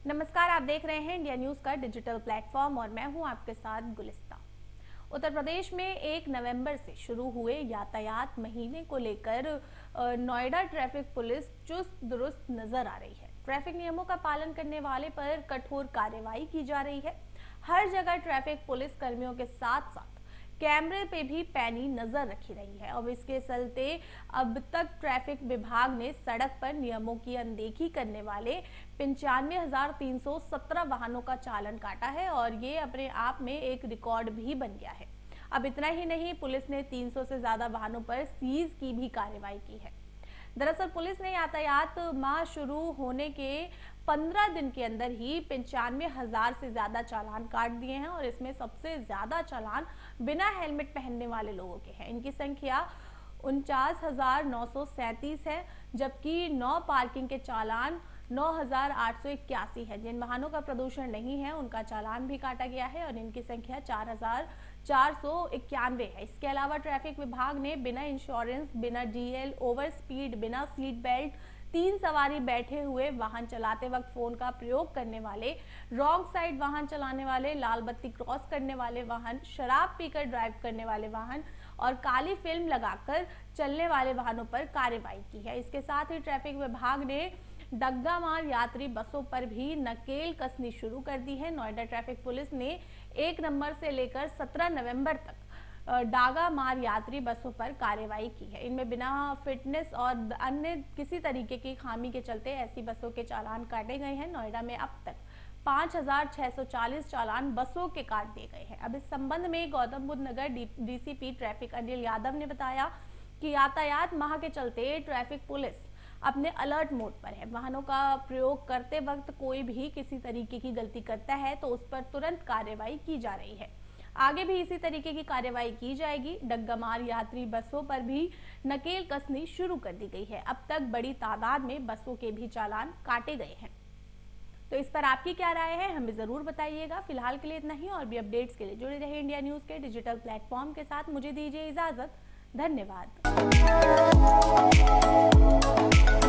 नमस्कार, आप देख रहे हैं इंडिया न्यूज का डिजिटल प्लेटफॉर्म और मैं हूं आपके साथ गुलिस्ता। उत्तर प्रदेश में 1 नवंबर से शुरू हुए यातायात महीने को लेकर नोएडा ट्रैफिक पुलिस चुस्त दुरुस्त नजर आ रही है। ट्रैफिक नियमों का पालन करने वाले पर कठोर कार्रवाई की जा रही है। हर जगह ट्रैफिक पुलिस कर्मियों के साथ साथ कैमरे पे भी पैनी नजर रखी रही है। अब इसके चलते अब तक ट्रैफिक विभाग ने सड़क पर नियमों की अनदेखी करने वाले 95,317 वाहनों का चालान काटा है और ये अपने आप में एक रिकॉर्ड भी बन गया है। अब इतना ही नहीं, पुलिस ने 300 से ज्यादा वाहनों पर सीज की भी कार्रवाई की है। दरअसल पुलिस ने यातायात माह शुरू होने के 15 दिन के अंदर ही 95,000 से ज्यादा चालान काट दिए हैं और इसमें सबसे ज्यादा चालान बिना हेलमेट पहनने वाले लोगों के हैं। इनकी संख्या 49,937 है, जबकि 9 पार्किंग के चालान 9,881 है। जिन वाहनों का प्रदूषण नहीं है उनका चालान भी काटा गया है और इनकी संख्या 4,491 है। इसके अलावा ट्रैफिक विभाग ने बिना इंश्योरेंस, बिना डीएल, ओवर स्पीड, बिना सीट बेल्ट, 3 सवारी बैठे हुए वाहन चलाते वक्त फोन का प्रयोग करने वाले, रॉन्ग साइड वाहन चलाने वाले, लाल बत्ती क्रॉस करने वाले वाहन, शराब पीकर ड्राइव करने वाले वाहन और काली फिल्म लगाकर चलने वाले वाहनों पर कार्रवाई की है। इसके साथ ही ट्रैफिक विभाग ने डग्गा मार यात्री बसों पर भी नकेल कसनी शुरू कर दी है। नोएडा ट्रैफिक पुलिस ने 1 नवंबर से लेकर 17 नवंबर तक डागा मार यात्री बसों पर कार्रवाई की है। इनमें बिना फिटनेस और अन्य किसी तरीके की खामी के चलते ऐसी बसों के चालान काटे गए हैं। नोएडा में अब तक 5,640 चालान बसों के काट दिए गए हैं। अब इस संबंध में गौतम बुद्ध नगर डीसीपी ट्रैफिक अनिल यादव ने बताया कि यातायात माह के चलते ट्रैफिक पुलिस अपने अलर्ट मोड पर है। वाहनों का प्रयोग करते वक्त कोई भी किसी तरीके की गलती करता है तो उस पर तुरंत कार्रवाई की जा रही है। आगे भी इसी तरीके की कार्रवाई की जाएगी। डग्गामार यात्री बसों पर भी नकेल कसनी शुरू कर दी गई है। अब तक बड़ी तादाद में बसों के भी चालान काटे गए हैं। तो इस पर आपकी क्या राय है, हमें जरूर बताइएगा। फिलहाल के लिए इतना ही, और भी अपडेट्स के लिए जुड़े रहे इंडिया न्यूज के डिजिटल प्लेटफॉर्म के साथ। मुझे दीजिए इजाजत। धन्यवाद।